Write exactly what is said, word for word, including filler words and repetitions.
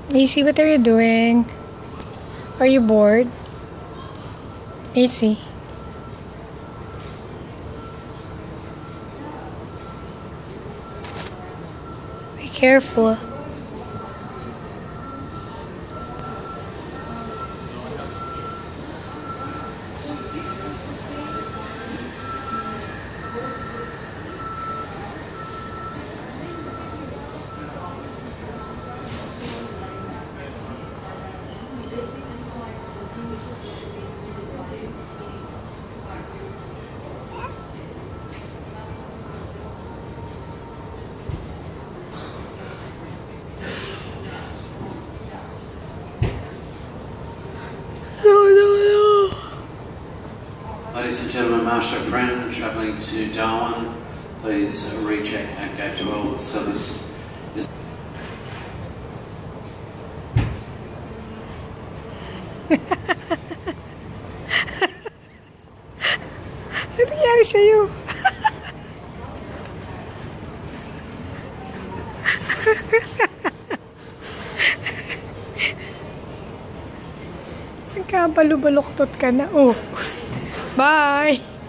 Macie, what are you doing? Are you bored? Macie. Be careful. Ladies and gentlemen, Macie friend travelling to Darwin, please recheck at gate twelve. So this is. Ano nangyari sa'yo? Nagkabalubuloktot ka na. Oh. Bye!